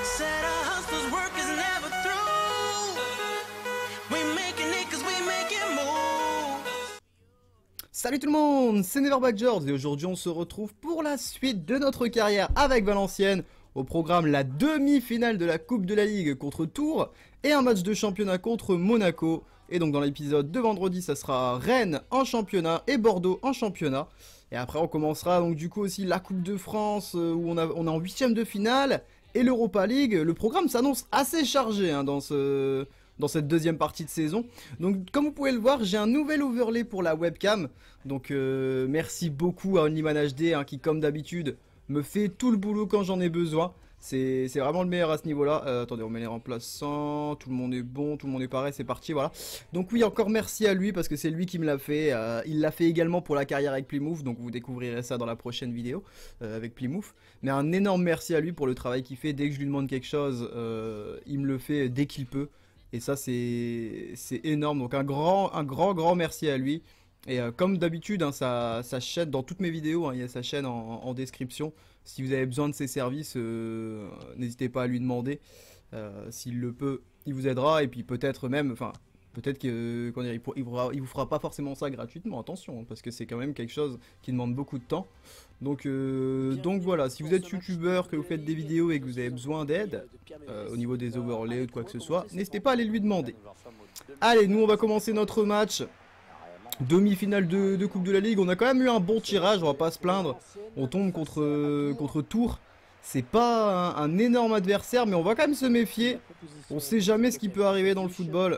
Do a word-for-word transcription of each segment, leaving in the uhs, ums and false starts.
Said a hustler's work is never through. We making it 'cause we making moves. Salut tout le monde, c'est Neverback George et aujourd'hui on se retrouve pour la suite de notre carrière avec Valenciennes. Au programme la demi-finale de la Coupe de la Ligue contre Tours et un match de championnat contre Monaco. Et donc dans l'épisode de vendredi ça sera Rennes en championnat et Bordeaux en championnat. Et après on commencera donc du coup aussi la Coupe de France euh, où on, a, on est en huitième de finale et l'Europa League. Le programme s'annonce assez chargé hein, dans ce... dans cette deuxième partie de saison. Donc comme vous pouvez le voir, j'ai un nouvel overlay pour la webcam. Donc euh, merci beaucoup à OnlyMan H D hein, qui comme d'habitude me fait tout le boulot quand j'en ai besoin. C'est vraiment le meilleur à ce niveau-là. Euh, attendez, on met les remplaçants. Tout le monde est bon, tout le monde est pareil, c'est parti, voilà. Donc oui, encore merci à lui parce que c'est lui qui me l'a fait. Euh, il l'a fait également pour la carrière avec Plymouth. Donc vous découvrirez ça dans la prochaine vidéo euh, avec Plymouth. Mais un énorme merci à lui pour le travail qu'il fait. Dès que je lui demande quelque chose, euh, il me le fait dès qu'il peut. Et ça c'est énorme, donc un grand, un grand, grand merci à lui. Et euh, comme d'habitude, hein, sa, sa chaîne, dans toutes mes vidéos, hein, il y a sa chaîne en, en description. Si vous avez besoin de ses services, euh, n'hésitez pas à lui demander. Euh, S'il le peut, il vous aidera. Et puis peut-être même, enfin, peut-être qu'il qu il, il, il vous fera pas forcément ça gratuitement, attention, hein, parce que c'est quand même quelque chose qui demande beaucoup de temps. Donc, euh, donc voilà, si vous êtes youtubeur, que vous faites des vidéos et que vous avez besoin d'aide, euh, au niveau des overlays ou de quoi que ce soit, n'hésitez pas à aller lui demander. Allez, nous on va commencer notre match. Demi-finale de, de Coupe de la Ligue, on a quand même eu un bon tirage, on va pas se plaindre. On tombe contre, contre Tours. C'est pas un, un énorme adversaire, mais on va quand même se méfier. On sait jamais ce qui peut arriver dans le football.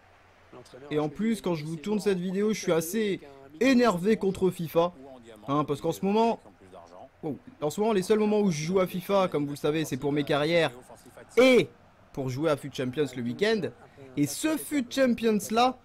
Et en plus, quand je vous tourne cette vidéo, je suis assez énervé contre FIFA. Hein, parce qu'en ce moment... Oh, en ce moment, les seuls moments où je joue à FIFA, comme vous le savez, c'est pour mes carrières. Et pour jouer à F U T Champions le week-end. Et ce F U T Champions là...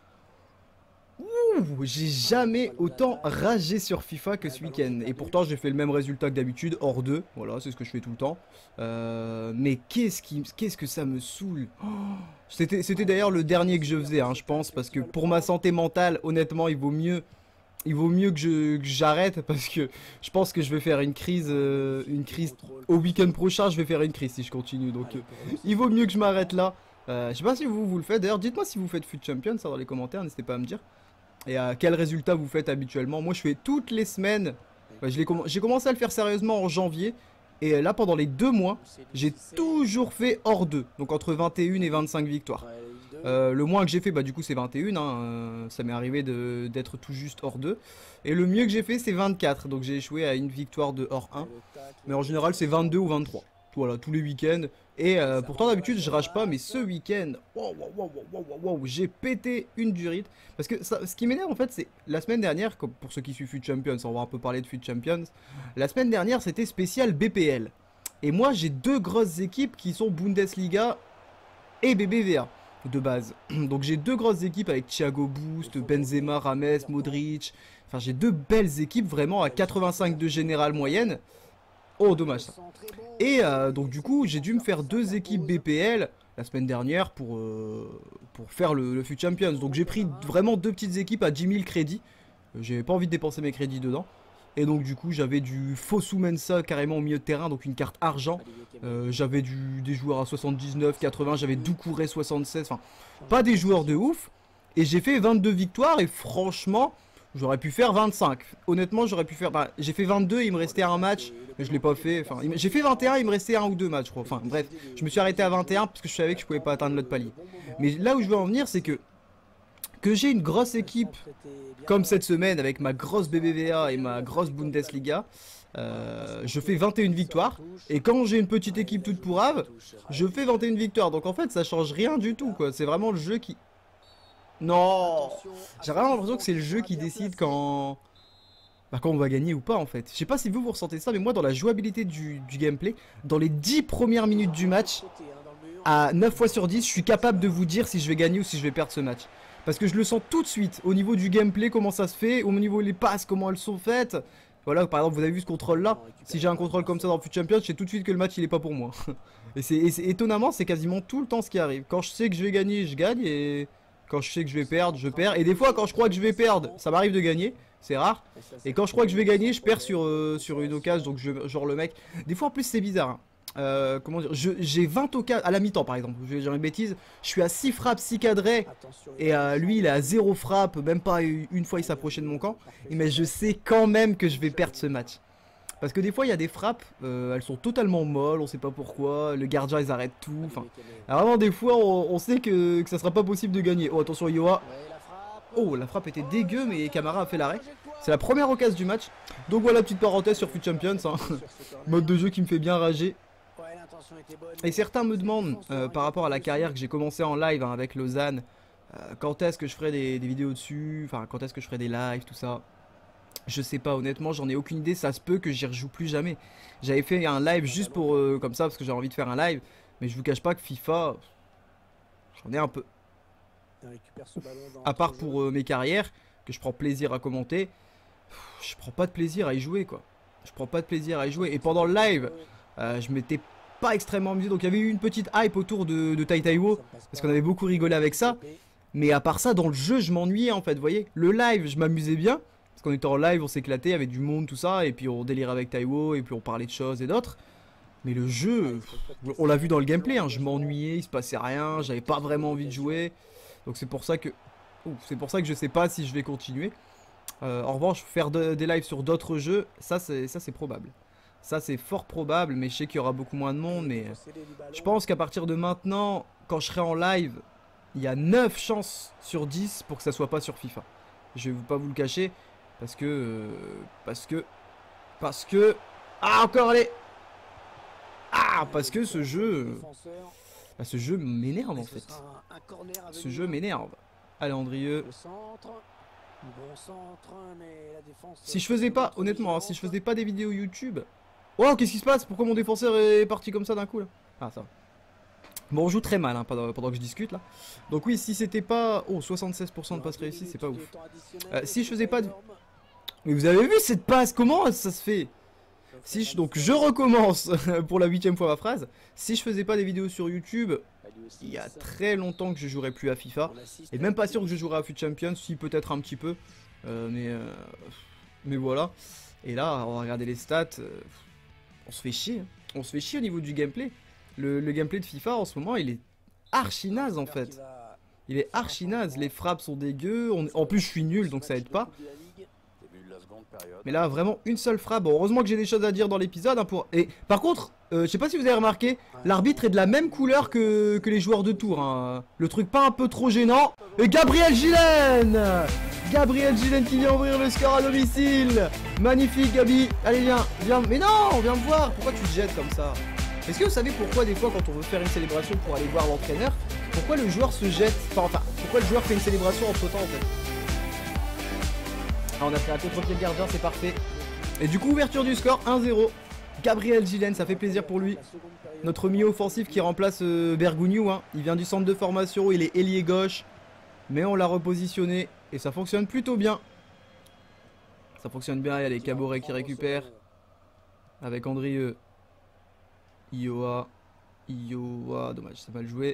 Ouh, j'ai jamais autant ragé sur FIFA que ce week-end. Et pourtant j'ai fait le même résultat que d'habitude, hors deux. Voilà, c'est ce que je fais tout le temps. Euh, mais qu'est-ce qui, qu'est-ce que ça me saoule. Oh, C'était c'était d'ailleurs le dernier que je faisais, hein, je pense. Parce que pour ma santé mentale, honnêtement, il vaut mieux... Il vaut mieux que j'arrête parce que je pense que je vais faire une crise, euh, une crise au week-end prochain. Je vais faire une crise si je continue. Donc euh, il vaut mieux que je m'arrête là. Euh, je sais pas si vous vous le faites. D'ailleurs, dites-moi si vous faites F U T Champions ça dans les commentaires. N'hésitez pas à me dire. Et à quel résultat vous faites habituellement. Moi je fais toutes les semaines. Ouais, j'ai comm commencé à le faire sérieusement en janvier. Et là pendant les deux mois, j'ai toujours fait hors deux. Donc entre vingt et une et vingt-cinq victoires. Euh, le moins que j'ai fait, bah du coup c'est vingt et un. Hein, euh, ça m'est arrivé d'être tout juste hors deux. Et le mieux que j'ai fait c'est vingt-quatre. Donc j'ai échoué à une victoire de hors un. Mais en général c'est vingt-deux ou vingt-trois. Voilà, tous les week-ends. Et euh, pourtant d'habitude je rage pas, mais ce week-end, wow, wow, wow, wow, wow, wow, j'ai pété une durite. Parce que ça, ce qui m'énerve en fait, c'est la semaine dernière, comme pour ceux qui suivent F U T Champions, on va un peu parler de F U T Champions. La semaine dernière c'était spécial B P L. Et moi j'ai deux grosses équipes qui sont Bundesliga et B B V A de base. Donc j'ai deux grosses équipes avec Thiago Boost, Benzema, Rames, Modric. Enfin j'ai deux belles équipes vraiment à quatre-vingt-cinq de générale moyenne. Oh dommage ça. Et euh, donc du coup j'ai dû me faire deux équipes B P L la semaine dernière pour, euh, pour faire le, le F U T Champions. Donc j'ai pris vraiment deux petites équipes à dix mille crédits. Euh, J'avais pas envie de dépenser mes crédits dedans. Et donc du coup j'avais du Fosu Mensah carrément au milieu de terrain, donc une carte argent. euh, J'avais des joueurs à soixante-dix-neuf, quatre-vingts, j'avais Doucouré soixante-seize. Enfin pas des joueurs de ouf. Et j'ai fait vingt-deux victoires et franchement... J'aurais pu faire vingt-cinq. Honnêtement, j'aurais pu faire... Bah, j'ai fait vingt-deux, il me restait un match. Mais je l'ai pas fait. Enfin, j'ai fait vingt et un, il me restait un ou deux matchs, je crois. Enfin, bref. Je me suis arrêté à vingt et un parce que je savais que je pouvais pas atteindre l'autre palier. Mais là où je veux en venir, c'est que... Que j'ai une grosse équipe, comme cette semaine, avec ma grosse B B V A et ma grosse Bundesliga. Euh, je fais vingt et une victoires. Et quand j'ai une petite équipe toute pourrave, je fais vingt et une victoires. Donc en fait, ça change rien du tout, quoi. C'est vraiment le jeu qui... Non, j'ai vraiment l'impression que c'est le jeu qui décide quand... Bah, quand on va gagner ou pas en fait. Je sais pas si vous vous ressentez ça, mais moi dans la jouabilité du, du gameplay, dans les dix premières minutes du match, à neuf fois sur dix, je suis capable de vous dire si je vais gagner ou si je vais perdre ce match. Parce que je le sens tout de suite, au niveau du gameplay, comment ça se fait, au niveau des passes, comment elles sont faites. Voilà, par exemple, vous avez vu ce contrôle là. Si j'ai un contrôle comme ça dans F U T Champions, je sais tout de suite que le match il est pas pour moi. Et c'est étonnamment, c'est quasiment tout le temps ce qui arrive. Quand je sais que je vais gagner, je gagne, et... Quand je sais que je vais perdre, je perds. Et des fois, quand je crois que je vais perdre, ça m'arrive de gagner. C'est rare. Et quand je crois que je vais gagner, je perds sur, euh, sur une occasion. Donc, je, genre le mec... Des fois, en plus, c'est bizarre. Hein. Euh, comment dire, j'ai vingt occasions à la mi-temps par exemple, je vais dire une bêtise, je suis à six frappes, six cadrés, et euh, lui il est à zéro frappe, même pas une fois il s'approchait de mon camp, mais je sais quand même que je vais perdre ce match. Parce que des fois il y a des frappes, euh, elles sont totalement molles, on sait pas pourquoi, le gardien ils arrêtent tout, enfin, vraiment des fois on, on sait que, que ça sera pas possible de gagner. Oh attention Yoa, oh la frappe était dégueu mais Camara a fait l'arrêt. C'est la première occasion du match, donc voilà petite parenthèse sur Foot Champions, hein. Mode de jeu qui me fait bien rager. Et certains me demandent, euh, par rapport à la carrière que j'ai commencé en live hein, avec Lausanne, euh, quand est-ce que je ferai des, des vidéos dessus, enfin quand est-ce que je ferai des lives, tout ça. Je sais pas, honnêtement, j'en ai aucune idée, ça se peut que j'y rejoue plus jamais. J'avais fait un live juste pour, euh, comme ça, parce que j'ai envie de faire un live, mais je vous cache pas que FIFA, j'en ai un peu. À part pour euh, mes carrières, que je prends plaisir à commenter, je prends pas de plaisir à y jouer, quoi. Je prends pas de plaisir à y jouer, et pendant le live, euh, je m'étais pas extrêmement amusé, donc il y avait eu une petite hype autour de, de Tai Taiwo, parce qu'on avait beaucoup rigolé avec ça, mais à part ça, dans le jeu, je m'ennuyais en fait, vous voyez. Le live, je m'amusais bien, parce qu'on était en live, on s'éclatait, il y avait du monde, tout ça, et puis on délirait avec Taiwo, et puis on parlait de choses et d'autres. Mais le jeu, on l'a vu dans le gameplay, hein, je m'ennuyais, il se passait rien, j'avais pas vraiment envie de jouer, donc c'est pour ça que, c'est pour ça que je sais pas si je vais continuer. Euh, en revanche, faire de, des lives sur d'autres jeux, ça c'est ça c'est probable. Ça c'est fort probable, mais je sais qu'il y aura beaucoup moins de monde, mais je pense qu'à partir de maintenant, quand je serai en live, il y a neuf chances sur dix pour que ça soit pas sur FIFA. Je vais pas vous le cacher, parce que... Euh, parce que... Parce que... Ah, encore, allez. Ah, parce que ce jeu... Bah, ce jeu m'énerve en fait. Ce jeu m'énerve. Allez, Andrieux. Si je faisais pas, honnêtement, hein, si je faisais pas des vidéos YouTube... Oh, qu'est-ce qui se passe? Pourquoi mon défenseur est parti comme ça d'un coup là? Ah, ça va. Bon, on joue très mal hein, pendant, pendant que je discute là. Donc oui, si c'était pas... Oh, soixante-seize pour cent de passes réussies, c'est pas ouf. Euh, si je faisais pas... De... Mais vous avez vu cette passe? Comment ça se fait? Si je... Donc je recommence pour la huitième fois ma phrase. Si je faisais pas des vidéos sur YouTube, il y a très longtemps que je jouerais plus à FIFA. Et même pas sûr que je jouerais à Foot Champions, si peut-être un petit peu. Euh, mais... Euh... Mais voilà. Et là, on va regarder les stats... Euh... On se fait chier, hein. On se fait chier au niveau du gameplay. Le, le gameplay de FIFA en ce moment, il est archi naze en fait. Il est archi naze, les frappes sont dégueu. On... En plus, je suis nul donc ça aide pas. Mais là, vraiment une seule frappe. Bon, heureusement que j'ai des choses à dire dans l'épisode. Hein, pour... Et par contre, euh, je sais pas si vous avez remarqué, l'arbitre est de la même couleur que, que les joueurs de tour. Hein. Le truc pas un peu trop gênant. Et Gabriel Gillen Gabriel Gillen qui vient ouvrir le score à domicile. Magnifique Gabi. Allez viens, viens. Mais non, viens me voir. Pourquoi tu te jettes comme ça? Est-ce que vous savez pourquoi des fois quand on veut faire une célébration pour aller voir l'entraîneur, pourquoi le joueur se jette? Enfin, enfin, pourquoi le joueur fait une célébration entre temps en fait? Ah, on a fait un contre-pied de gardien, c'est parfait. Et du coup, ouverture du score, un zéro. Gabriel Gillen, ça fait plaisir pour lui. Notre milieu offensif qui remplace euh, Bergogneau, hein. Il vient du centre de formation, il est ailier gauche. Mais on l'a repositionné et ça fonctionne plutôt bien. Ça fonctionne bien, il y a les Caboret qui récupèrent. Avec Andrieux. Ioa. Ioa, dommage, c'est mal joué.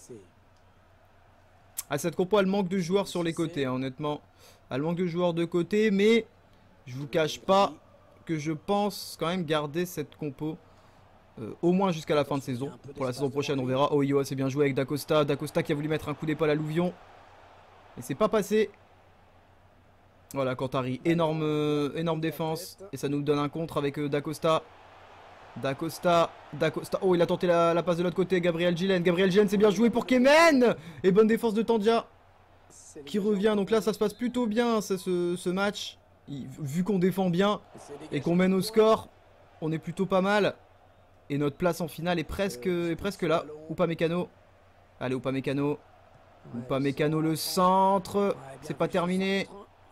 Ah, cette compo, elle manque de joueurs sur les côtés, hein, honnêtement. Elle manque de joueurs de côté, mais je vous cache pas que je pense quand même garder cette compo euh, au moins jusqu'à la fin de saison. Pour la saison prochaine, on verra. Oh, Ioa, c'est bien joué avec Dacosta. Dacosta qui a voulu mettre un coup d'épaule à Louvion. Et c'est pas passé. Voilà, Cantari, énorme, euh, énorme défense. Et ça nous donne un contre avec euh, Dacosta. Dacosta, Dacosta. Oh, il a tenté la, la passe de l'autre côté. Gabriel Gillen. Gabriel Gillen, c'est bien joué pour Kemen. Et bonne défense de Tandia qui revient. Donc là, ça se passe plutôt bien ce, ce, ce match. Il, vu qu'on défend bien et qu'on mène au score, on est plutôt pas mal. Et notre place en finale est presque, est presque là. Upamecano. Allez, Upamecano. Upamecano le centre. C'est pas terminé.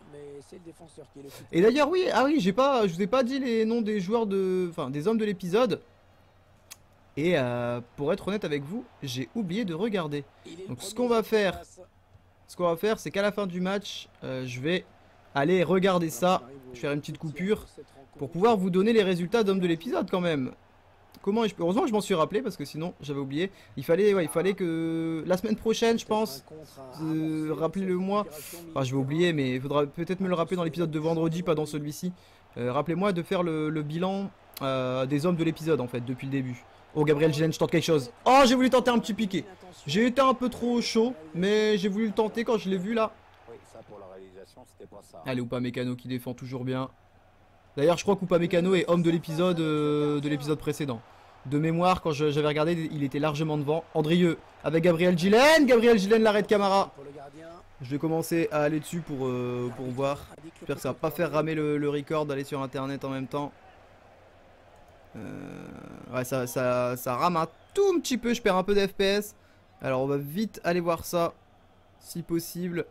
Et d'ailleurs oui, ah oui, j'ai pas, je vous ai pas dit les noms des joueurs de, enfin des hommes de l'épisode. Et euh, pour être honnête avec vous, j'ai oublié de regarder. Donc ce qu'on va faire, ce qu'on va faire, c'est qu'à la fin du match, euh, je vais aller regarder ça, je vais faire une petite coupure pour pouvoir vous donner les résultats d'hommes de l'épisode quand même. Comment je peux... Heureusement que je m'en suis rappelé parce que sinon j'avais oublié. Il fallait, ouais, il fallait que la semaine prochaine, je pense, euh, rappelez-le moi. Enfin, je vais oublier, mais il faudra peut-être me le rappeler dans l'épisode de vendredi, pas dans celui-ci. Euh, Rappelez-moi de faire le, le bilan euh, des hommes de l'épisode en fait depuis le début. Oh, Gabriel Gillen, je tente quelque chose. Oh, j'ai voulu tenter un petit piqué. J'ai été un peu trop chaud, mais j'ai voulu le tenter quand je l'ai vu là. Allez, Upamecano qui défend toujours bien. D'ailleurs, je crois qu'Upamecano est homme de l'épisode euh, de l'épisode précédent. De mémoire, quand j'avais regardé, il était largement devant. Andrieux avec Gabriel Gillen. Gabriel Gillen l'arrête Camara. Je vais commencer à aller dessus pour, euh, pour voir. J'espère que ça va pas faire ramer le, le record d'aller sur internet en même temps. Euh, ouais, ça, ça, ça rame un tout petit peu. Je perds un peu d'F P S. Alors, on va vite aller voir ça. Si possible.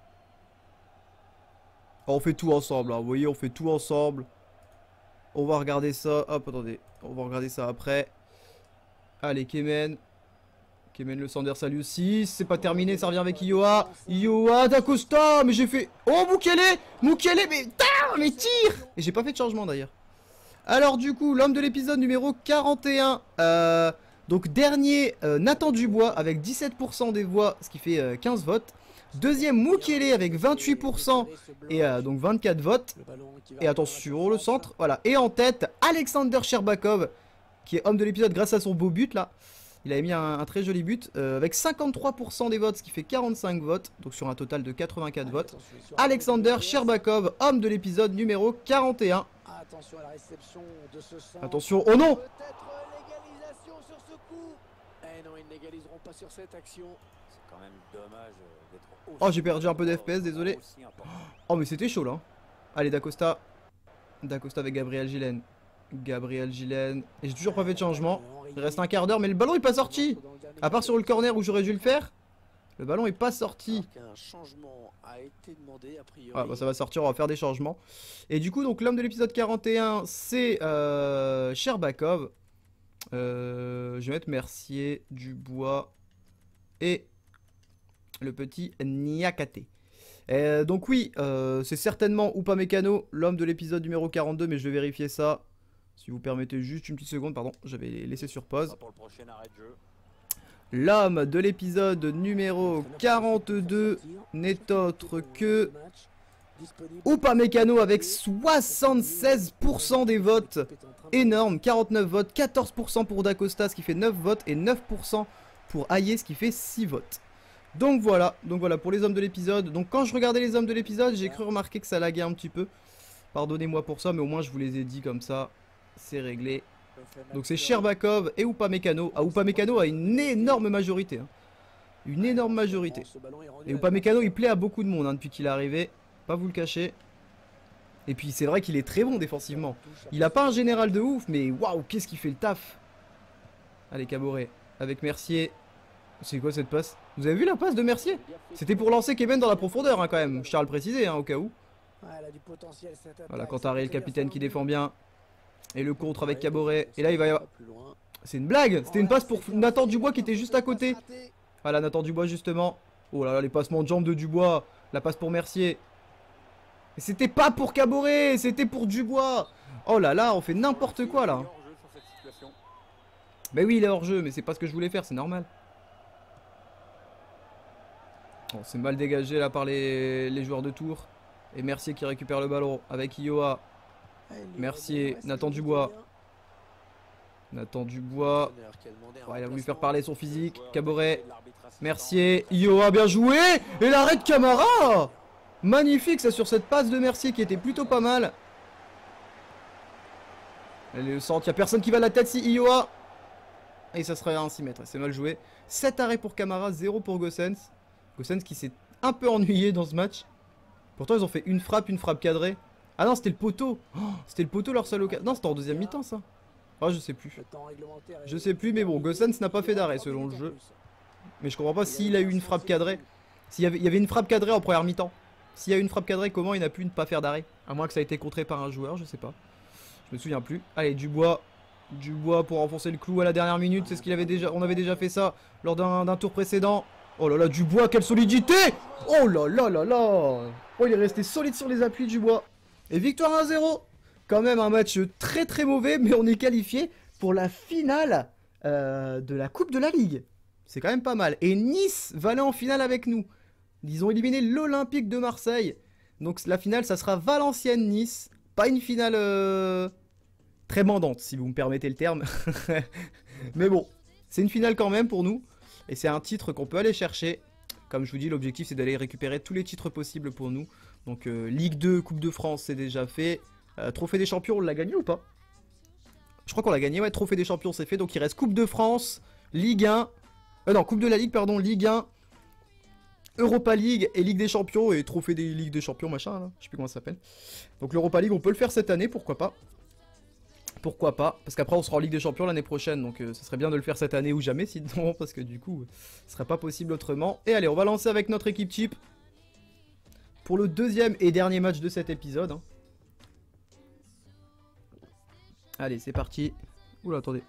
Oh, on fait tout ensemble. Hein. Vous voyez, on fait tout ensemble. On va regarder ça. Hop, attendez. On va regarder ça après. Allez, Kemen. Kemen le Sanders à lui aussi. C'est pas terminé, ça revient avec Ioa. Ioa d'Acosta. Mais j'ai fait. Oh, Mukele. Mukele, mais. Tain, mais tire. Et j'ai pas fait de changement d'ailleurs. Alors, du coup, l'homme de l'épisode numéro quarante et un. Euh, donc, dernier, euh, Nathan Dubois avec dix-sept pour cent des voix, ce qui fait euh, quinze votes. Deuxième, Mukele avec vingt-huit pour cent et euh, donc vingt-quatre votes. Et attention, le centre. Voilà. Et en tête, Alexander Sherbakov, qui est homme de l'épisode grâce à son beau but là. Il avait mis un, un très joli but euh, avec cinquante-trois pour cent des votes, ce qui fait quarante-cinq votes. Donc sur un total de quatre-vingt-quatre votes. Alexander Sherbakov, homme de l'épisode numéro quarante et un. Attention à la réception de ce centre. Attention, oh non! Peut-être l'égalisation sur ce coup. Eh non, ils n'égaliseront pas sur cette action. C'est quand même dommage d'être. Oh, j'ai perdu un peu d'F P S, désolé. Oh, mais c'était chaud là. Allez, D'Acosta. D'Acosta avec Gabriel Gillen. Gabriel Gillen. Et j'ai toujours pas fait de changement. Il reste un quart d'heure, mais le ballon est pas sorti. À part sur le corner où j'aurais dû le faire. Le ballon est pas sorti. Un changement a été demandé a priori. Ah, bah, ça va sortir, on va faire des changements. Et du coup, donc l'homme de l'épisode quarante et un, c'est euh, Sherbakov. Euh, je vais mettre Mercier, Dubois et le petit Niakate. Euh, donc oui, euh, c'est certainement Upamecano, l'homme de l'épisode numéro quarante-deux, mais je vais vérifier ça. Si vous permettez juste une petite seconde, pardon, j'avais laissé sur pause. Pour le prochain arrêt de jeu. L'homme de l'épisode numéro quarante-deux n'est autre que Upamecano avec soixante-seize pour cent des votes. Énorme, quarante-neuf votes, quatorze pour cent pour D'Acosta, ce qui fait neuf votes, et neuf pour cent pour Aye, ce qui fait six votes. Donc voilà, donc voilà pour les hommes de l'épisode. Donc quand je regardais les hommes de l'épisode, j'ai cru remarquer que ça laguait un petit peu. Pardonnez-moi pour ça, mais au moins je vous les ai dit comme ça, c'est réglé. Donc c'est Sherbakov et Upamecano. Ah, Upamecano a une énorme majorité. Hein. Une énorme majorité. Et Upamecano, il plaît à beaucoup de monde hein, depuis qu'il est arrivé. Pas vous le cacher. Et puis c'est vrai qu'il est très bon défensivement. Il a pas un général de ouf, mais waouh, qu'est-ce qu'il fait le taf. Allez, Caboret. Avec Mercier. C'est quoi cette passe? Vous avez vu la passe de Mercier? C'était pour lancer Kevin dans la profondeur hein, quand même. Je tiens à le préciser hein, au cas où. Voilà, Cantaré, le capitaine qui défend bien. Et le contre avec Caboret. Et là il va y avoir... C'est une blague. C'était une passe pour Nathan Dubois qui était juste à côté. Voilà, Nathan Dubois justement. Oh là là, les passements de jambes de Dubois. La passe pour Mercier. Et c'était pas pour Caboret, c'était pour Dubois. Oh là là, on fait n'importe quoi là. Mais oui, il est hors jeu, mais c'est pas ce que je voulais faire, c'est normal. Bon, c'est mal dégagé là par les, les joueurs de Tours. Et Mercier qui récupère le ballon avec Ioa. Mercier, Nathan Dubois. Nathan Dubois. Ouais, il a voulu faire parler son physique. Caboret. Mercier. Ioa, bien joué. Et l'arrêt de Camara. Magnifique ça sur cette passe de Mercier qui était plutôt pas mal. Allez, le centre. Il n'y a personne qui va à la tête si Ioa. Et ça serait un six mètres. C'est mal joué. sept arrêts pour Camara, zéro pour Gossens. Gossens qui s'est un peu ennuyé dans ce match. Pourtant, ils ont fait une frappe, une frappe cadrée. Ah non, c'était le poteau. Oh, c'était le poteau leur seul occasion. Non, c'était en deuxième mi-temps ça. Oh, je sais plus. Je sais plus, mais bon, Gossens n'a pas fait d'arrêt selon le jeu. Mais je comprends pas s'il a eu une frappe cadrée. S'il y avait, il y avait une frappe cadrée en première mi-temps. S'il y a eu une frappe cadrée, comment il n'a pu ne pas faire d'arrêt? À moins que ça ait été contré par un joueur, je sais pas. Je me souviens plus. Allez, Dubois. Dubois pour enfoncer le clou à la dernière minute. C'est ce qu'il avait déjà. On avait déjà fait ça lors d'un tour précédent. Oh là là, Dubois, quelle solidité! Oh là là là là! Oh, il est resté solide sur les appuis, Dubois. Et victoire un zéro. Quand même un match très très mauvais, mais on est qualifié pour la finale euh, de la Coupe de la Ligue. C'est quand même pas mal. Et Nice va aller en finale avec nous. Ils ont éliminé l'Olympique de Marseille. Donc la finale, ça sera Valenciennes-Nice. Pas une finale euh, très mandante, si vous me permettez le terme. Mais bon, c'est une finale quand même pour nous. Et c'est un titre qu'on peut aller chercher. Comme je vous dis, l'objectif c'est d'aller récupérer tous les titres possibles pour nous. Donc euh, Ligue deux, Coupe de France, c'est déjà fait. Euh, Trophée des Champions, on l'a gagné ou pas? Je crois qu'on l'a gagné, ouais, Trophée des Champions c'est fait. Donc il reste Coupe de France, Ligue un. Euh, non, Coupe de la Ligue, pardon, Ligue un. Europa League et Ligue des Champions et Trophée des Ligues des Champions, machin, là. Je sais plus comment ça s'appelle. Donc l'Europa League, on peut le faire cette année, pourquoi pas. Pourquoi pas, parce qu'après on sera en Ligue des Champions l'année prochaine, donc euh, ce serait bien de le faire cette année ou jamais, sinon, parce que du coup, ce serait pas possible autrement. Et allez, on va lancer avec notre équipe type pour le deuxième et dernier match de cet épisode. Hein. Allez, c'est parti. Oula, attendez.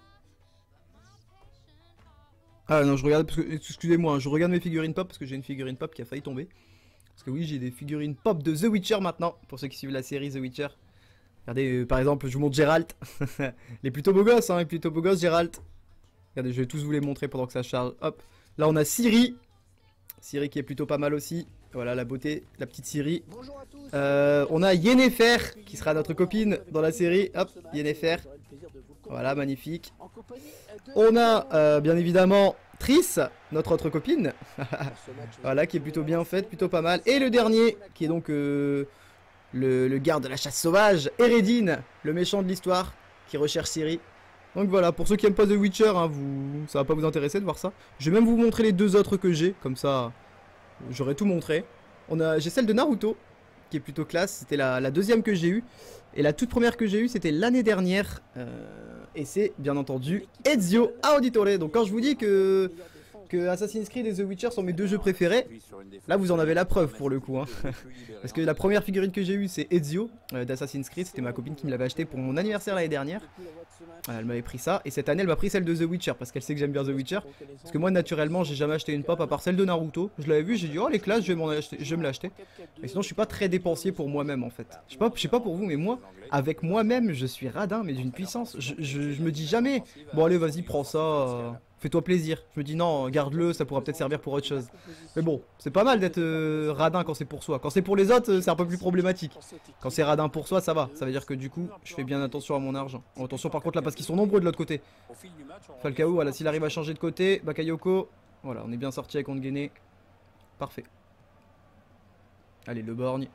Ah non, je regarde, parce que, excusez-moi, hein, je regarde mes figurines pop, parce que j'ai une figurine pop qui a failli tomber. Parce que oui, j'ai des figurines pop de The Witcher maintenant, pour ceux qui suivent la série The Witcher. Regardez, euh, par exemple, je vous montre Geralt. Il est plutôt beau gosse, hein, il est plutôt beau gosse, Geralt. Regardez, je vais tous vous les montrer pendant que ça charge. Hop, là on a Ciri. Ciri qui est plutôt pas mal aussi. Voilà, la beauté, la petite Ciri. Euh, on a Yennefer, qui sera notre copine dans la série. Hop, Yennefer. Voilà, magnifique. On a, euh, bien évidemment, Triss, notre autre copine. Voilà, qui est plutôt bien faite, plutôt pas mal. Et le dernier, qui est donc... Euh, Le, le garde de la chasse sauvage, Eredin, le méchant de l'histoire, qui recherche Ciri. Donc voilà, pour ceux qui n'aiment pas The Witcher, hein, vous, ça va pas vous intéresser de voir ça. Je vais même vous montrer les deux autres que j'ai, comme ça, j'aurai tout montré. On a, j'ai celle de Naruto, qui est plutôt classe, c'était la, la deuxième que j'ai eue. Et la toute première que j'ai eue, c'était l'année dernière. Euh, et c'est, bien entendu, Ezio Auditore. Donc quand je vous dis que... que Assassin's Creed et The Witcher sont mes deux jeux préférés, là vous en avez la preuve pour le coup. Hein. Parce que la première figurine que j'ai eue c'est Ezio euh, d'Assassin's Creed, c'était ma copine qui me l'avait acheté pour mon anniversaire l'année dernière. Elle m'avait pris ça, et cette année elle m'a pris celle de The Witcher, parce qu'elle sait que j'aime bien The Witcher. Parce que moi naturellement j'ai jamais acheté une pop à part celle de Naruto. Je l'avais vue, j'ai dit oh les classes, je vais, m'en acheter, je vais me l'acheter. Mais sinon je suis pas très dépensier pour moi-même en fait. Je sais pas, je sais pas pour vous, mais moi, avec moi-même je suis radin, mais d'une puissance. Je, je, je me dis jamais, bon allez vas-y prends ça... Euh... Fais-toi plaisir. Je me dis non, garde-le, ça pourra peut-être servir pour autre chose. Mais bon, c'est pas mal d'être euh, radin quand c'est pour soi. Quand c'est pour les autres, c'est un peu plus problématique. Quand c'est radin pour soi, ça va. Ça veut dire que du coup, je fais bien attention à mon argent. Oh, attention par contre là, parce qu'ils sont nombreux de l'autre côté. Falcao, voilà, s'il arrive à changer de côté. Bakayoko, voilà, on est bien sorti avec Onguene. Parfait. Allez, le borgne.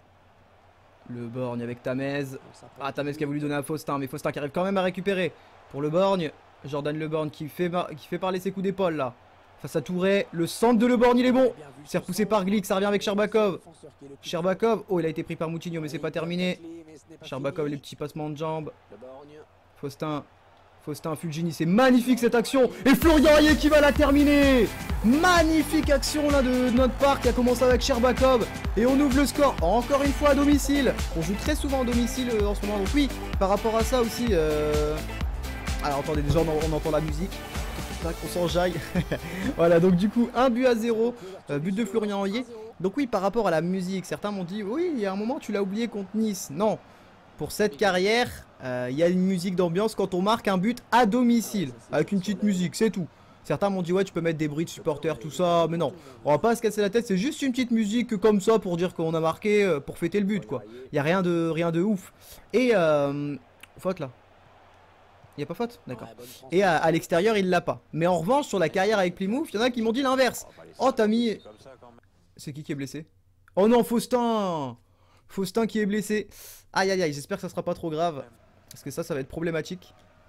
Le borgne avec Tamez. Ah, Tamez qui a voulu donner à Faustin, mais Faustin qui arrive quand même à récupérer. Pour le borgne. Jordan Le Borgne qui fait, qui fait parler ses coups d'épaule là. Face à Touré, le centre de Le Borgne il est bon. C'est repoussé par Glick, ça revient avec Sherbakov. Sherbakov, oh il a été pris par Moutinho mais c'est pas terminé. Sherbakov les petits passements de jambes. Faustin, Faustin, Fulgini, c'est magnifique cette action. Et Florian Hayé qui va la terminer. Magnifique action là de notre part qui a commencé avec Sherbakov. Et on ouvre le score encore une fois à domicile. On joue très souvent à domicile euh, en ce moment. Donc oui, par rapport à ça aussi... Euh... Alors attendez, déjà on, on entend la musique. On s'enjaille. Voilà, donc du coup, un but à zéro. Euh, but de Florian Hoyer. Donc oui, par rapport à la musique, certains m'ont dit, oui, il y a un moment tu l'as oublié contre Nice. Non, pour cette carrière, euh, il y a une musique d'ambiance quand on marque un but à domicile. Avec une petite musique, c'est tout. Certains m'ont dit, ouais, tu peux mettre des bruits de supporters, tout ça. Mais non, on va pas se casser la tête, c'est juste une petite musique comme ça pour dire qu'on a marqué, euh, pour fêter le but, quoi. Il n'y a rien de, rien de ouf. Et, euh, faute là. Il n'y a pas faute? D'accord. Et à, à l'extérieur, il l'a pas. Mais en revanche, sur la carrière avec Plymouth, il y en a qui m'ont dit l'inverse. Oh, t'as mis... C'est qui qui est blessé? Oh non, Faustin! Faustin qui est blessé. Aïe, aïe, aïe, j'espère que ça sera pas trop grave. Parce que ça, ça va être problématique.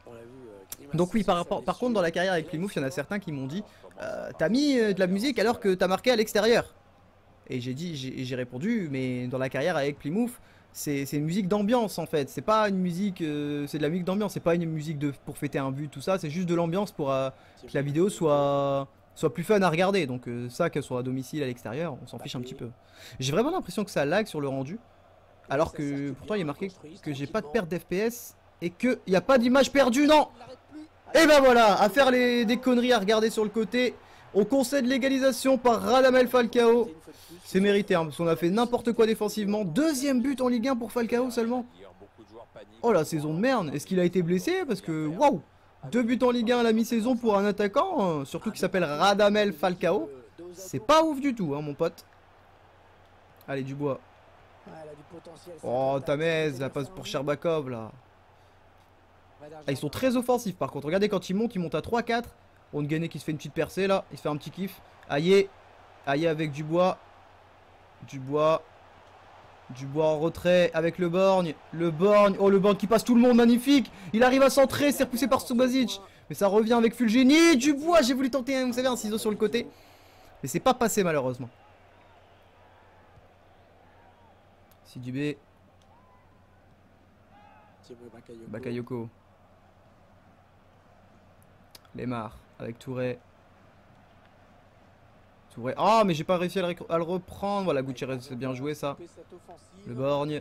Donc oui, par, par, par contre, dans la carrière avec Plymouth, il y en a certains qui m'ont dit euh, t'as mis euh, de la musique alors que t'as marqué à l'extérieur. Et j'ai dit, j'ai répondu, mais dans la carrière avec Plymouth... C'est une musique d'ambiance en fait, c'est pas une musique, euh, c'est de la musique d'ambiance, c'est pas une musique de, pour fêter un but, tout ça, c'est juste de l'ambiance pour euh, que la vidéo soit, soit plus fun à regarder. Donc euh, ça, qu'elle soit à domicile, à l'extérieur, on s'en fiche un petit peu. J'ai vraiment l'impression que ça lag sur le rendu, alors que pourtant il est marqué que j'ai pas de perte d'F P S et qu'il n'y a pas d'image perdue, non. Et ben voilà, à faire les, des conneries à regarder sur le côté, on concède l'égalisation par Radamel Falcao. C'est mérité, hein, parce qu'on a fait n'importe quoi défensivement. Deuxième but en Ligue un pour Falcao seulement. Oh la saison de merde. Est-ce qu'il a été blessé? Parce que waouh, deux buts en Ligue un à la mi-saison pour un attaquant, euh, surtout qui s'appelle Radamel Falcao. C'est pas ouf du tout, hein, mon pote. Allez, Dubois. Oh, Tamez, la passe pour Sherbakov là. Ah, ils sont très offensifs par contre. Regardez quand ils montent, ils montent à trois quatre. Onguene qui se fait une petite percée là. Il se fait un petit kiff. Aïe. Aïe avec Dubois. Dubois. Dubois en retrait avec le Borgne. Le Borgne. Oh le Borgne qui passe tout le monde. Magnifique. Il arrive à centrer. C'est repoussé par Subasic. Mais ça revient avec Fulgini. Dubois. J'ai voulu tenter un, vous savez, un ciseau sur le côté. Mais c'est pas passé malheureusement. Sidibé. Bakayoko. Lemar avec Touré. Touré. Ah, mais j'ai pas réussi à le, à le reprendre. Voilà, Gutiérrez, c'est bien joué ça. Le Borgne.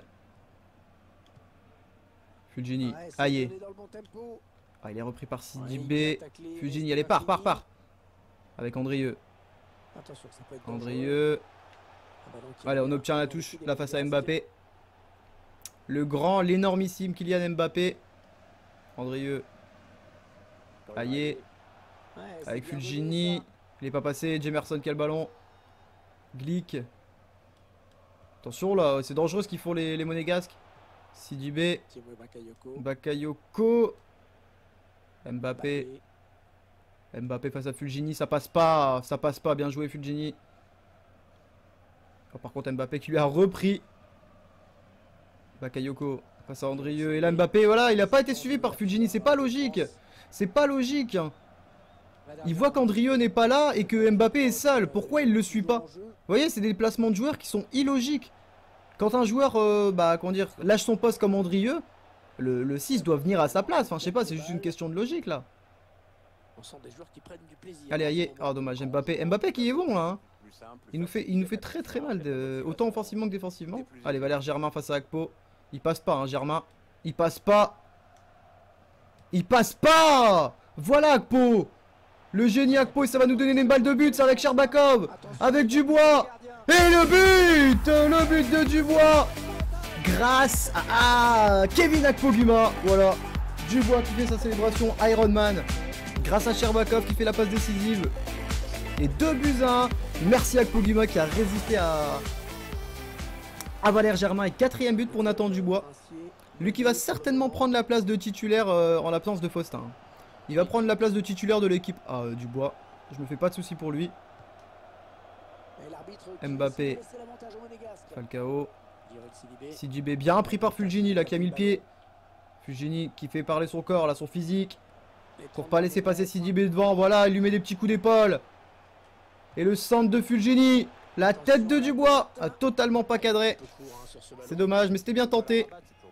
Fulgini. Aïe. Ah, il est repris par Sidibé. Fulgini, allez, part, part, part. Avec Andrieux. Andrieux. Allez, on obtient la touche là face à Mbappé. Le grand, l'énormissime Kylian Mbappé. Andrieux. Aïe. Avec Fulgini. Il est pas passé. Jemerson qui a le ballon. Glick. Attention là, c'est dangereux ce qu'ils font les, les monégasques. Sidibé. Bakayoko. Mbappé. Mbappé face à Fulgini. Ça passe pas. Ça passe pas. Bien joué Fulgini. Oh, par contre Mbappé qui lui a repris. Bakayoko face à Andrieux. Et là Mbappé, voilà, il a pas été suivi par Fulgini. C'est pas logique. C'est pas logique. Il voit qu'Andrieux n'est pas là et que Mbappé est seul. Pourquoi il le suit pas? Vous voyez, c'est des placements de joueurs qui sont illogiques. Quand un joueur, euh, bah, comment dire, lâche son poste comme Andrieux, le, le six doit venir à sa place. Enfin, je sais pas, c'est juste une question de logique là. Allez, aïe. Oh, dommage, Mbappé. Mbappé qui est bon là. Hein. Il nous fait, il nous fait très très mal, de, autant offensivement que défensivement. Allez, Valère Germain face à Akpo. Il passe pas, hein, Germain. Il passe pas. Il passe pas. Voilà Akpo. Le génie Akpo, et ça va nous donner une balle de but. C'est avec Sherbakov. Avec Dubois. Et le but. Le but de Dubois. Grâce à, à Kevin Akpoguma. Voilà. Dubois qui fait sa célébration Iron Man. Grâce à Sherbakov qui fait la passe décisive. Et deux buts à un. Merci à Akpoguma qui a résisté à, à Valère Germain. Et quatrième but pour Nathan Dubois. Lui qui va certainement prendre la place de titulaire euh, en l'absence de Faustin. Il va prendre la place de titulaire de l'équipe. Ah, euh, Dubois. Je me fais pas de soucis pour lui. Mbappé. Falcao. Sidibé bien pris par Fulgini là qui a mis le pied. Fulgini qui fait parler son corps là, son physique. Pour pas laisser passer Sidibé devant. Voilà, il lui met des petits coups d'épaule. Et le centre de Fulgini. La tête de Dubois a totalement pas cadré. C'est dommage, mais c'était bien tenté.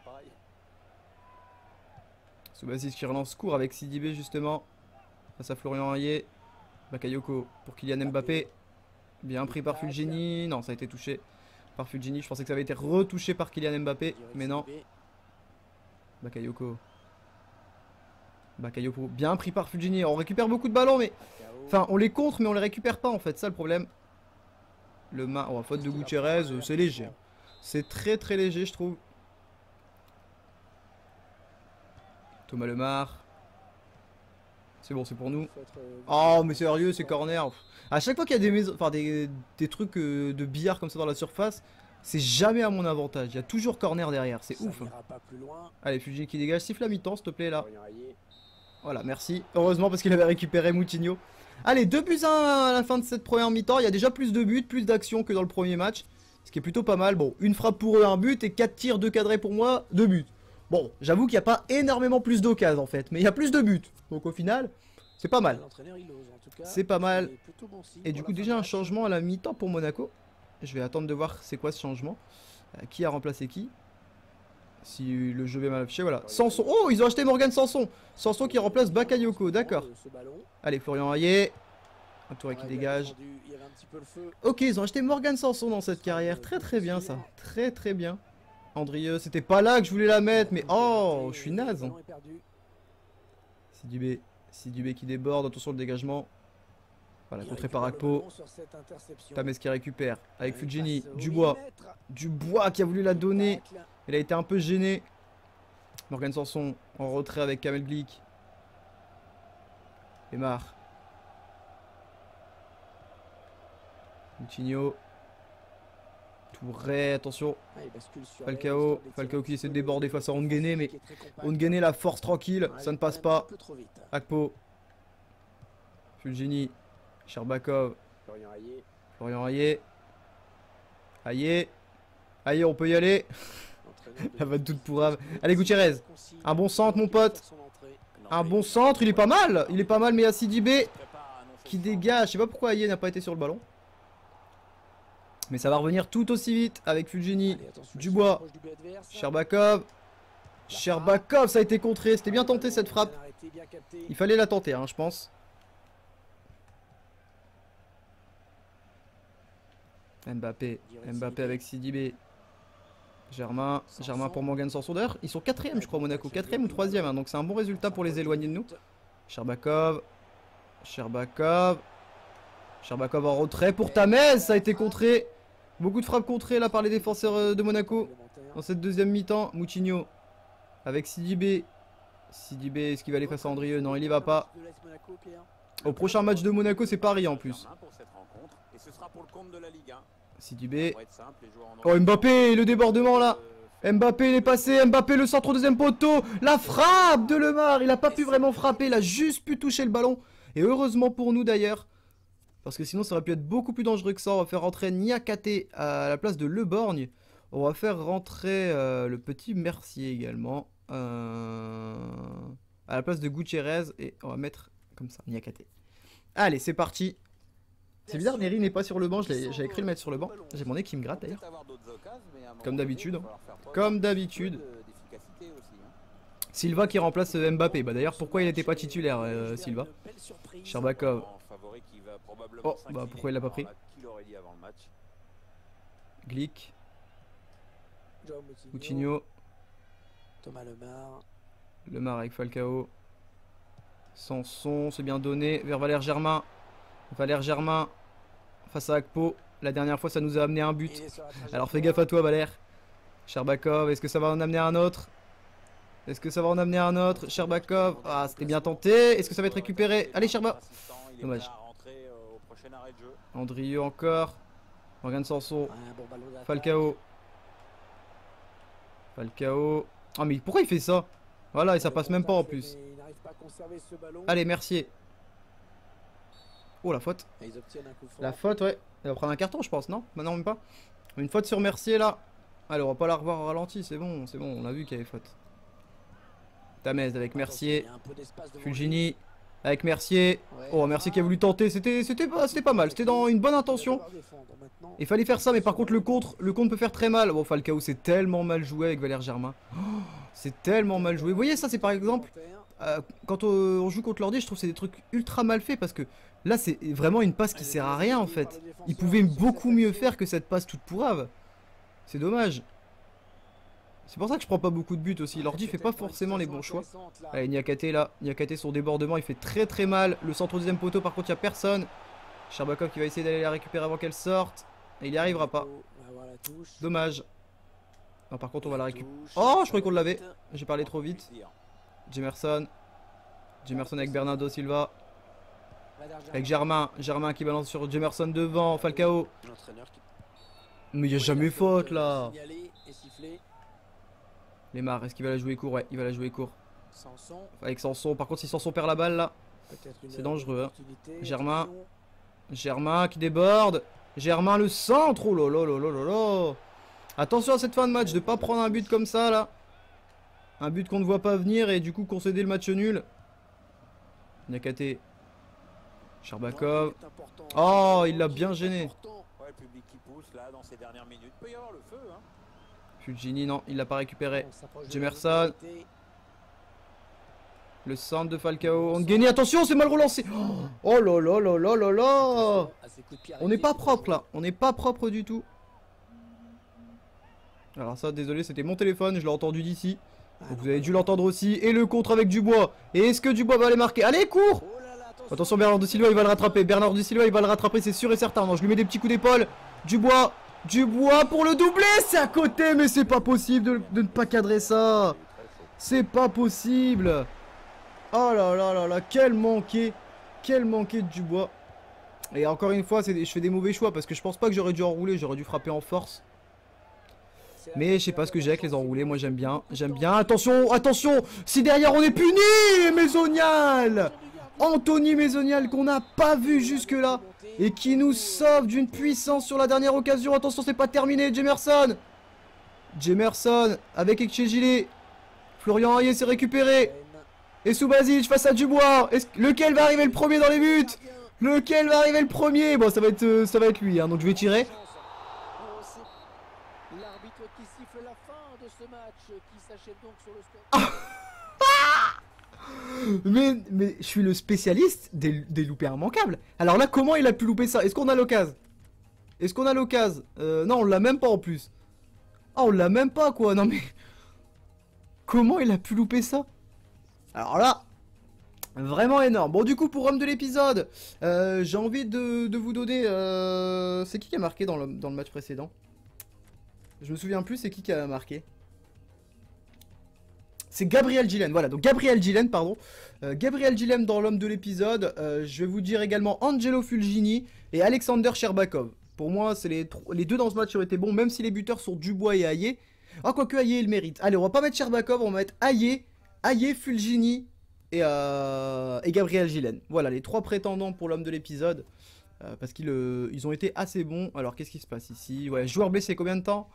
Subasic qui relance court avec Sidibé justement. Face à Florian Ayer. Bakayoko pour Kylian Mbappé. Bien pris par Fulgini. Non, ça a été touché par Fulgini. Je pensais que ça avait été retouché par Kylian Mbappé. Mais non. Bakayoko. Bakayoko. Bien pris par Fulgini. On récupère beaucoup de ballons, mais... Enfin, on les contre, mais on les récupère pas en fait. Ça le problème. Le ma... Oh, faute de Gutiérrez, c'est léger. C'est très très léger, je trouve. Thomas Lemar. C'est bon, c'est pour nous. Oh, mais sérieux, c'est corner. À chaque fois qu'il y a des, maisons, enfin, des, des trucs euh, de billard comme ça dans la surface, c'est jamais à mon avantage. Il y a toujours corner derrière, c'est ouf. Allez, Fulgini qui dégage. Siffle la mi-temps, s'il te plaît, là. Voilà, merci. Heureusement, parce qu'il avait récupéré Moutinho. Allez, deux buts à un à la fin de cette première mi-temps. Il y a déjà plus de buts, plus d'actions que dans le premier match. Ce qui est plutôt pas mal. Bon, une frappe pour eux, un but. Et quatre tirs, deux cadrés pour moi, deux buts. Bon, j'avoue qu'il n'y a pas énormément plus d'occasions en fait. Mais il y a plus de buts. Donc au final, c'est pas mal. C'est pas mal. Et du coup, déjà un changement à la mi-temps pour Monaco. Je vais attendre de voir c'est quoi ce changement. Euh, qui a remplacé qui? Si le jeu va mal affiché, voilà. Sanson. Oh, ils ont acheté Morgan Sanson. Sanson qui remplace Bakayoko, d'accord. Allez, Florian Ayer. Un tour qui dégage. Ok, ils ont acheté Morgan Sanson dans cette carrière. Très très bien ça. Très très bien. Andrieux, c'était pas là que je voulais la mettre, mais oh, je suis naze. Sidibé. Sidibé qui déborde, attention le dégagement. Voilà, contré par Akpo. Tames qui récupère. Avec Fulgini, Dubois. Dubois qui a voulu la donner. Il a été un peu gêné. Morgan Sanson en retrait avec Kamel Glick. Lemar. Moutinho. pourrait, attention. Ah, il bascule sur Falcao, les- les Falcao qui essaie de tirs déborder face à Onguené, mais qui est très compact. Onguené la force tranquille, Ouais, ça ne il passe est quand même pas. un peu trop vite. Akpo, Fulgini, Sherbakov, Florian Hayé, Florian Hayé. Hayé, Hayé, on peut y aller. l'entraîneur de- La vanne toute pourrave. Allez, Gutiérrez. Un bon centre, mon pote. Son entrée. Un bon centre, il est pas mal. Il est pas mal, mais il y a Sidibé Prépare à annoncer qui le dégage. Je sais pas pourquoi Hayé n'a pas été sur le ballon. Mais ça va revenir tout aussi vite avec Fulgini, Allez, attention, il Dubois, se rapproche du but adverse. Sherbakov. Sherbakov, ça a été contré. C'était bien tenté cette frappe. Bien arrêté, bien capté. Il fallait la tenter, hein, je pense. Mbappé, Mbappé avec Sidibé. Germain, Germain pour Morgan Sanson. D'ailleurs, ils sont quatrième, je crois, Monaco. Quatrième ou troisième, hein, donc c'est un bon résultat pour les éloigner de nous. Sherbakov, Sherbakov, Sherbakov en retrait pour Tamez. Ça a été contré. Beaucoup de frappes contrées là par les défenseurs euh, de Monaco. Dans cette deuxième mi-temps, Moutinho avec Sidibé. Sidibé, est-ce qu'il va aller face à Andrieux? Non, il y va pas. De l'A S Monaco, Pierre. Au prochain match de Monaco, c'est Paris en plus. Germain pour cette rencontre, et ce sera pour le compte de la Ligue un. Sidibé. Ça va être simple, les joueurs en Oh, ont- Mbappé, le débordement là. Euh, Mbappé, il est passé. Mbappé, le centre au deuxième poteau. La frappe de Lemar. Il a pas pu vraiment frapper. Il a juste pu toucher le ballon. Et heureusement pour nous d'ailleurs. Parce que sinon, ça aurait pu être beaucoup plus dangereux que ça. On va faire rentrer Niakate à la place de Le Borgne. On va faire rentrer euh, le petit Mercier également. Euh, à la place de Gutiérrez. Et on va mettre comme ça, Niakate. Allez, c'est parti. C'est bizarre, Neri n'est pas sur le banc. Je l'ai- J'avais cru le mettre sur le banc. J'ai mon nez qui me gratte d'ailleurs. peut-être avoir d'autres occasions, mais à un moment Comme donné, d'habitude. il va falloir faire preuve Comme d'un d'habitude. peu de- d'efficacité aussi, hein. Silva qui remplace euh, Mbappé. Bah d'ailleurs, pourquoi il n'était pas titulaire, euh, Silva? Une belle surprise. Sherbakov. Grand favori qui va probablement Oh, bah s'incliner pourquoi il l'a pas par pris? un match qu'il aurait dit avant le match. Glick, Joao Moutinho, Moutinho, Thomas Lemar. Lemar avec Falcao. Sanson, c'est bien donné vers Valère Germain. Valère Germain face à Akpo. La dernière fois, ça nous a amené un but. Il est sur la trajectoire. Alors fais gaffe à toi, Valère. Sherbakov, est-ce que ça va en amener un autre? Est-ce que ça va en amener un autre? Sherbakov, ah, c'était bien tenté. Est-ce que ça va être récupéré? Allez, Sherba. Assistant, il est Dommage. prêt à rentrer, euh, au prochain arrêt de jeu. Andrieux encore. Morgan Sanson. Ouais, un bon ballon d'attaque. Falcao. Falcao. Ah, mais pourquoi il fait ça? Voilà, et ça passe même pas en plus. Mais il n'arrive pas à conserver ce ballon. Allez, Mercier. Oh, la faute. Et ils obtiennent un coup franc. La faute, ouais. Il va prendre un carton, je pense, non? Bah non, même pas. Une faute sur Mercier, là. Allez, on va pas la revoir au ralenti, c'est bon, c'est bon, on a vu qu'il y avait faute. Tamez avec Mercier. Il y a un peu d'espace devant Fulgini avec Mercier. lui. Ouais. Oh, Mercier qui a voulu tenter, c'était c'était pas, c'était pas mal, c'était dans une bonne intention. Il va devoir défendre maintenant. Il fallait faire ça, mais par contre, le contre, le contre peut faire très mal. Bon, Falcao, c'est tellement mal joué avec Valère Germain. Oh, c'est tellement mal joué. Vous voyez, ça, c'est par exemple. Euh, quand euh, on joue contre l'ordi, je trouve que c'est des trucs ultra mal faits parce que là, c'est vraiment une passe qui sert à rien en fait. Il pouvait beaucoup mieux faire que cette passe toute pourrave. C'est dommage. C'est pour ça que je prends pas beaucoup de buts aussi. L'ordi fait pas forcément les bons choix. Allez, Niakate là. Niakate sur débordement, il fait très très mal. Le centre au deuxième poteau, par contre, il n'y a personne. Sherbakov qui va essayer d'aller la récupérer avant qu'elle sorte. Et il n'y arrivera pas. Dommage. Non, par contre, on va la récupérer. Oh, je croyais qu'on l'avait. J'ai parlé trop vite. Jemerson. Jemerson avec Bernardo Silva. Avec Germain. Germain qui balance sur Jemerson devant. Falcao. Mais il n'y a jamais faute là. Lemar, est-ce qu'il va la jouer court? Ouais, il va la jouer court. Avec Sanson. Par contre, si Sanson perd la balle là, c'est dangereux. Hein. Germain. Germain qui déborde. Germain le centre. Oh là là là là là là. Attention à cette fin de match, de pas prendre un but comme ça là. Un but qu'on ne voit pas venir et du coup concéder le match nul. Niakate. Sherbakov. Oh, il l'a bien gêné. Ouais, le public qui pousse là dans ces dernières minutes. Peut y avoir le feu, hein. Fulgini, non, il l'a pas récupéré. Jemerson. Le centre de Falcao. Onguené, attention, c'est mal relancé. Oh là là là là là là. On n'est pas propre là. On n'est pas propre du tout. Alors ça, désolé, c'était mon téléphone, je l'ai entendu d'ici. Donc vous avez dû l'entendre aussi. Et le contre avec Dubois. Et est-ce que Dubois va aller marquer? Allez, cours! Attention, Bernardo Silva, il va le rattraper. Bernardo Silva, il va le rattraper, c'est sûr et certain. Non, je lui mets des petits coups d'épaule. Dubois. Dubois pour le doubler. C'est à côté, mais c'est pas possible de, de ne pas cadrer ça. C'est pas possible. Oh là là là là, quel manqué. Quel manqué de Dubois. Et encore une fois, c'est des- je fais des mauvais choix parce que je pense pas que j'aurais dû enrouler. J'aurais dû frapper en force. Mais je sais pas ce que j'ai avec les enroulés, moi j'aime bien, j'aime bien. Attention, attention, si derrière on est puni, Maisonial, Anthony Maisonial qu'on n'a pas vu jusque là et qui nous sauve d'une puissance sur la dernière occasion. Attention, c'est pas terminé, Jemerson. Jemerson avec Ekchegile. Florian Hayé s'est récupéré. Et Subasic face à Dubois. Lequel va arriver le premier dans les buts? Lequel va arriver le premier? Bon, ça va être, euh, ça va être lui, hein, donc je vais tirer. L'arbitre qui siffle la fin de ce match qui s'achève donc sur le score. mais, mais je suis le spécialiste des, des loupés immanquables. Alors là, comment il a pu louper ça? Est-ce qu'on a l'occasion? Est-ce qu'on a l'occasion? euh, Non, on l'a même pas en plus. Ah, on l'a même pas quoi. Non mais... Comment il a pu louper ça? Alors là... Vraiment énorme. Bon, du coup, pour homme de l'épisode, euh, j'ai envie de, de vous donner... Euh... C'est qui qui a marqué dans le, dans le match précédent? Je me souviens plus, c'est qui qui a marqué? C'est Gabriel Gillen, voilà, donc Gabriel Gillen, pardon. Euh, Gabriel Gillen dans l'homme de l'épisode. Euh, je vais vous dire également Angelo Fulgini et Alexander Sherbakov. Pour moi, c'est les, les deux dans ce match auraient été bons, même si les buteurs sont Dubois et Hayé. Ah, quoique Hayé, il mérite. Allez, on va pas mettre Sherbakov, on va mettre Hayé, Hayé, Fulgini et, euh, et Gabriel Gillen. Voilà, les trois prétendants pour l'homme de l'épisode. Euh, parce qu'ils euh, ils ont été assez bons. Alors, qu'est-ce qui se passe ici? Ouais, joueur blessé, combien de temps? Oh.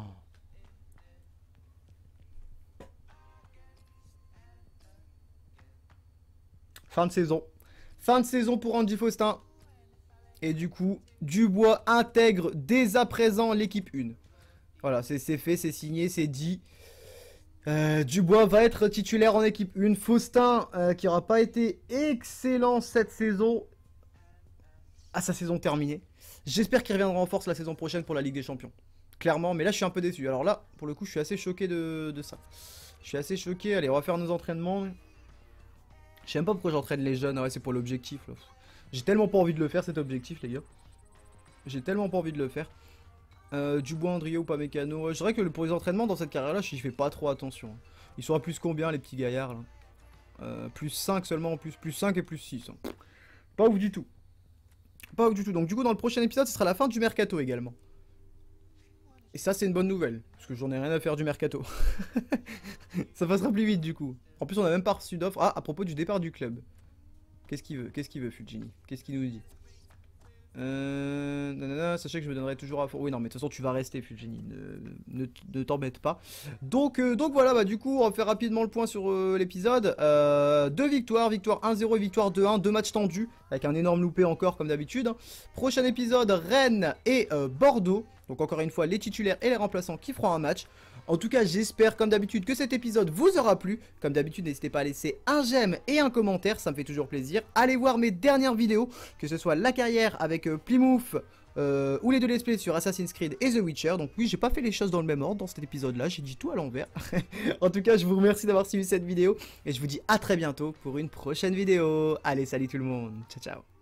Fin de saison. Fin de saison pour Andy Faustin. Et du coup, Dubois intègre dès à présent l'équipe un. Voilà, c'est fait, c'est signé, c'est dit. Euh, Dubois va être titulaire en équipe un. Faustin, euh, qui n'aura pas été excellent cette saison. À sa saison terminée. J'espère qu'il reviendra en force la saison prochaine pour la Ligue des Champions. Clairement, mais là je suis un peu déçu. Alors là, pour le coup, je suis assez choqué de, de ça. Je suis assez choqué. Allez, on va faire nos entraînements. Je sais même pas pourquoi j'entraîne les jeunes. Ah ouais, c'est pour l'objectif. J'ai tellement pas envie de le faire cet objectif, les gars. J'ai tellement pas envie de le faire. Euh, Dubois, Andrieux ou pas Mécano. Je dirais que pour les entraînements dans cette carrière-là, je fais pas trop attention. Ils sont à plus combien, les petits gaillards là euh, Plus cinq seulement en plus. Plus cinq et plus six. Hein. Pas ouf du tout. Pas ouf du tout. Donc, du coup, dans le prochain épisode, ce sera la fin du mercato également. Et ça, c'est une bonne nouvelle. Parce que j'en ai rien à faire du mercato. Ça passera plus vite du coup. En plus, on a même pas reçu d'offre. Ah, à propos du départ du club. Qu'est-ce qu'il veut? Qu'est-ce qu'il veut, Fulgini? Qu'est-ce qu'il nous dit? Euh... Nanana, sachez que je me donnerai toujours à fond. Oui, non, mais de toute façon, tu vas rester, Fulgini. Ne, ne, ne t'embête pas. Donc, euh, donc voilà, bah du coup, on va faire rapidement le point sur euh, l'épisode. Euh, deux victoires, victoire un zéro et victoire deux un. Deux matchs tendus, avec un énorme loupé encore, comme d'habitude. Hein. Prochain épisode, Rennes et euh, Bordeaux. Donc, encore une fois, les titulaires et les remplaçants qui feront un match. En tout cas, j'espère comme d'habitude que cet épisode vous aura plu. Comme d'habitude, n'hésitez pas à laisser un j'aime et un commentaire, ça me fait toujours plaisir. Allez voir mes dernières vidéos, que ce soit la carrière avec euh, Plymouth euh, ou les deux let's play sur Assassin's Creed et The Witcher. Donc oui, j'ai pas fait les choses dans le même ordre dans cet épisode-là, j'ai dit tout à l'envers. En tout cas, je vous remercie d'avoir suivi cette vidéo et je vous dis à très bientôt pour une prochaine vidéo. Allez, salut tout le monde, ciao ciao.